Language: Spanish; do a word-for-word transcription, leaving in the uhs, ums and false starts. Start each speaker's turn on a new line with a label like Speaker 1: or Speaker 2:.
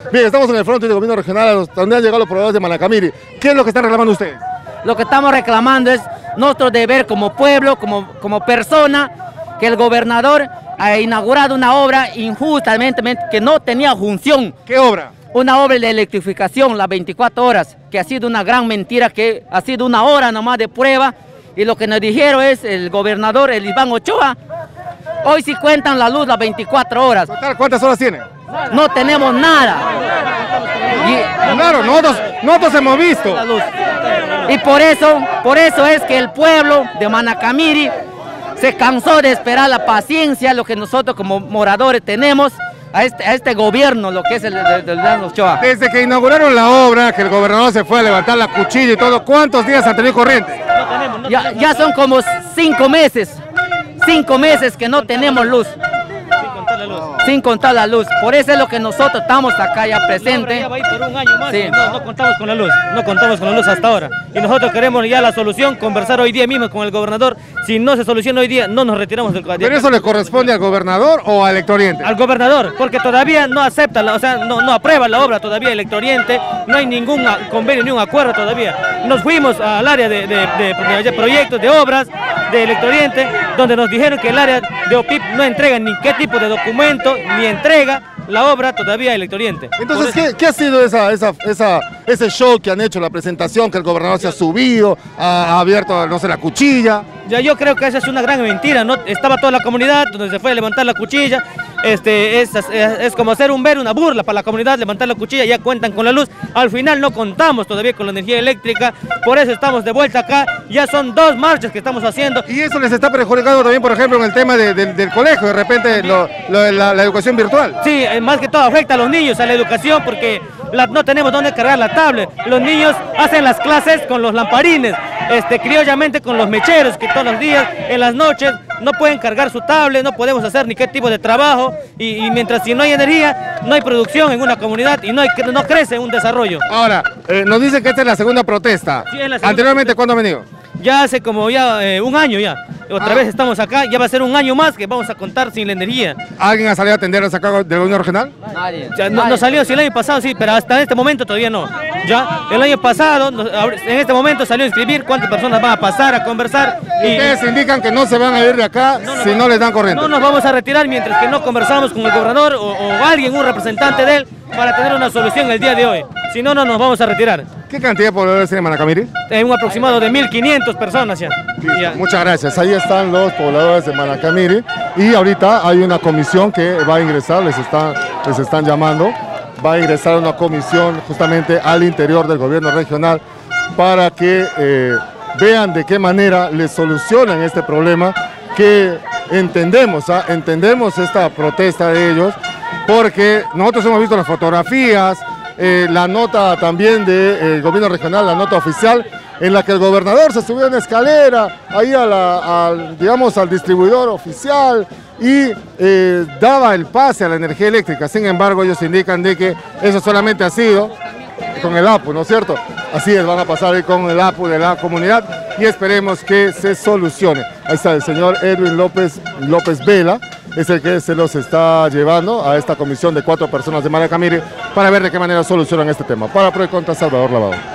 Speaker 1: Bien, estamos en el frente del gobierno regional, donde han llegado los pobladores de Manacamiri. ¿Qué es lo que están reclamando ustedes?
Speaker 2: Lo que estamos reclamando es nuestro deber como pueblo, como, como persona, que el gobernador ha inaugurado una obra injustamente que no tenía función.
Speaker 1: ¿Qué obra?
Speaker 2: Una obra de electrificación, las veinticuatro horas, que ha sido una gran mentira, que ha sido una hora nomás de prueba. Y lo que nos dijeron es el gobernador, el Iván Ochoa, hoy sí cuentan la luz las veinticuatro horas.
Speaker 1: Total, ¿cuántas horas tiene?
Speaker 2: No tenemos nada.
Speaker 1: Y, claro, nosotros, nosotros hemos visto.
Speaker 2: La luz. Y por eso, por eso es que el pueblo de Manacamiri se cansó de esperar la paciencia, lo que nosotros como moradores tenemos, a este, a este gobierno, lo que es el del Iván Ochoa.
Speaker 1: Desde que inauguraron la obra, que el gobernador se fue a levantar la cuchilla y todo, ¿cuántos días han tenido corriente?
Speaker 2: No tenemos, no ya, ya son como cinco meses, cinco meses que no tenemos luz. Sin contar la luz. Sin contar la luz. Por eso es lo que nosotros estamos acá ya presentes.
Speaker 3: Ya va a ir por un año más,
Speaker 2: sí.
Speaker 3: no, no contamos con la luz, no contamos con la luz hasta ahora. Y nosotros queremos ya la solución, conversar hoy día mismo con el gobernador. Si no se soluciona hoy día, no nos retiramos del cuadro.
Speaker 1: ¿Pero eso le corresponde al gobernador o al Electrooriente?
Speaker 3: Al gobernador, porque todavía no acepta, la, o sea, no, no aprueba la obra todavía Electrooriente, no hay ningún convenio ni un acuerdo todavía. Nos fuimos al área de, de, de, de proyectos, de obras, de Electrooriente, donde nos dijeron que el área de O P I P no entrega ni qué tipo de documento, ni entrega la obra todavía Electrooriente.
Speaker 1: Entonces, ¿qué, ¿qué ha sido esa, esa, esa, ese show que han hecho, la presentación, que el gobernador se ha subido, ha, ha abierto, no sé, la cuchilla?
Speaker 3: Ya yo creo que esa es una gran mentira, ¿no? Estaba toda la comunidad donde se fue a levantar la cuchilla. Este, es, es, es como hacer un ver, una burla para la comunidad, levantar la cuchilla, ya cuentan con la luz. Al final no contamos todavía con la energía eléctrica, por eso estamos de vuelta acá. Ya son dos marchas que estamos haciendo.
Speaker 1: Y eso les está perjudicando también, por ejemplo, en el tema de, de, del colegio, de repente lo, lo, la, la educación virtual.
Speaker 3: Sí, más que todo afecta a los niños, a la educación, porque la, no tenemos dónde cargar la tablet. Los niños hacen las clases con los lamparines, este, criollamente con los mecheros, que todos los días, en las noches, no pueden cargar su tablet, no podemos hacer ni qué tipo de trabajo, y, y mientras si no hay energía, no hay producción en una comunidad y no, hay, no crece un desarrollo.
Speaker 1: Ahora, eh, nos dicen que esta es la segunda protesta.
Speaker 3: Sí, es la segunda.
Speaker 1: Anteriormente, ¿cuándo han venido?
Speaker 3: Ya hace como ya eh, un año ya, otra
Speaker 1: ah.
Speaker 3: vez estamos acá, ya va a ser un año más que vamos a contar sin la energía.
Speaker 1: ¿Alguien ha salido a atendernos acá del gobierno regional?
Speaker 2: Nadie.
Speaker 3: Ya, no, nos salió sí, el año pasado, sí, pero hasta este momento todavía no. Ya, el año pasado, en este momento salió a inscribir cuántas personas van a pasar a conversar.
Speaker 1: Y ustedes indican que no se van a ir de acá no, no, si no les dan corriente.
Speaker 3: No nos vamos a retirar mientras que no conversamos con el gobernador o, o alguien, un representante de él, para tener una solución el día de hoy. Si no, no nos vamos a retirar.
Speaker 1: ¿Qué cantidad de pobladores tiene Manacamiri?
Speaker 3: Es un aproximado de mil quinientas personas ya.
Speaker 1: ya. Muchas gracias. Ahí están los pobladores de Manacamiri y ahorita hay una comisión que va a ingresar, les están, les están llamando, va a ingresar una comisión justamente al interior del gobierno regional para que eh, vean de qué manera les solucionan este problema que entendemos, ¿ah? entendemos esta protesta de ellos, porque nosotros hemos visto las fotografías, eh, la nota también del gobierno regional, la nota oficial, en la que el gobernador se subió en escalera, ahí a la, al, digamos, al distribuidor oficial y eh, daba el pase a la energía eléctrica. Sin embargo, ellos indican de que eso solamente ha sido con el A P U, ¿no es cierto? Así es, van a pasar ahí con el A P U de la comunidad y esperemos que se solucione. Ahí está el señor Edwin López, López Vela, es el que se los está llevando a esta comisión de cuatro personas de Manacamiri para ver de qué manera solucionan este tema. Para Pro y Contra, Salvador Lavado.